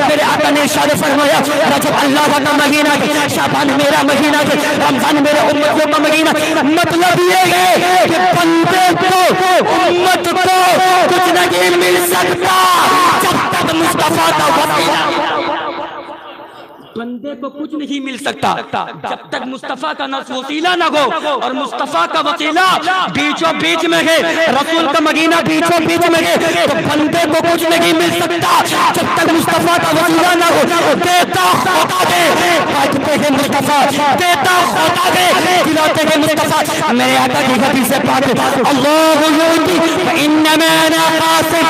मेरे आका ने इरशाद फरमाया रजब अल्लाह का महीना है, शाबान मेरा महीना है, रमजान मेरे उम्मत का महीना। मतलब ये है कि बंदे को उम्मत को कुछ नहीं मिल सकता जब तक मुस्तफा का वसीला, बंदे को कुछ नहीं मिल सकता जब तक मुस्तफा का वसीला न हो। और मुस्तफा का वसीला बीचों बीच में है, रसूल का मदीना बीचों बीच में है, तो बंदे को कुछ नहीं मिल सकता जब तक मुस्तफा का वसीला न हो। देता खुदा दे, बांटते हैं मुस्तफा, देता खुदा दे, खिलाते हैं मुस्तफा। मेरे आका की हदीस से पाक अल्लाह